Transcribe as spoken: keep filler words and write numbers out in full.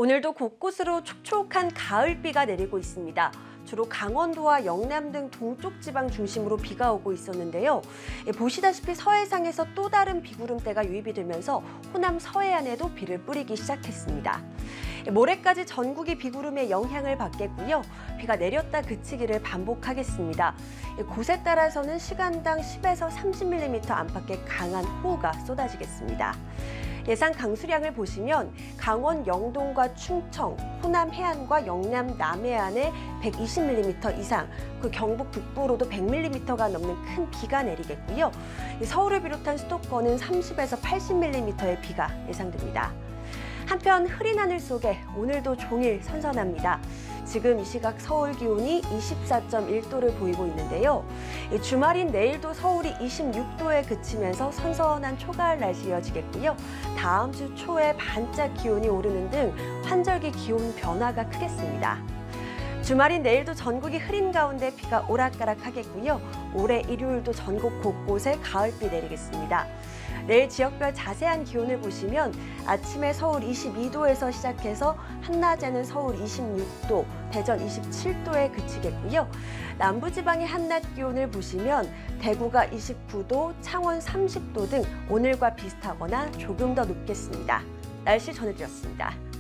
오늘도 곳곳으로 촉촉한 가을비가 내리고 있습니다. 주로 강원도와 영남 등 동쪽 지방 중심으로 비가 오고 있었는데요. 보시다시피 서해상에서 또 다른 비구름대가 유입이 되면서 호남 서해안에도 비를 뿌리기 시작했습니다. 모레까지 전국이 비구름의 영향을 받겠고요. 비가 내렸다 그치기를 반복하겠습니다. 곳에 따라서는 시간당 십에서 삼십 밀리미터 안팎의 강한 호우가 쏟아지겠습니다. 예상 강수량을 보시면 강원 영동과 충청, 호남 해안과 영남 남해안에 백이십 밀리미터 이상, 그 경북 북부로도 백 밀리미터가 넘는 큰 비가 내리겠고요. 서울을 비롯한 수도권은 삼십에서 팔십 밀리미터의 비가 예상됩니다. 한편 흐린 하늘 속에 오늘도 종일 선선합니다. 지금 이 시각 서울 기온이 이십사 점 일 도를 보이고 있는데요. 주말인 내일도 서울이 이십육 도에 그치면서 선선한 초가을 날씨 이어지겠고요. 다음 주 초에 반짝 기온이 오르는 등 환절기 기온 변화가 크겠습니다. 주말인 내일도 전국이 흐린 가운데 비가 오락가락하겠고요. 올해 일요일도 전국 곳곳에 가을비 내리겠습니다. 내일 지역별 자세한 기온을 보시면 아침에 서울 이십이 도에서 시작해서 한낮에는 서울 이십육 도, 대전 이십칠 도에 그치겠고요. 남부지방의 한낮 기온을 보시면 대구가 이십구 도, 창원 삼십 도 등 오늘과 비슷하거나 조금 더 높겠습니다. 날씨 전해드렸습니다.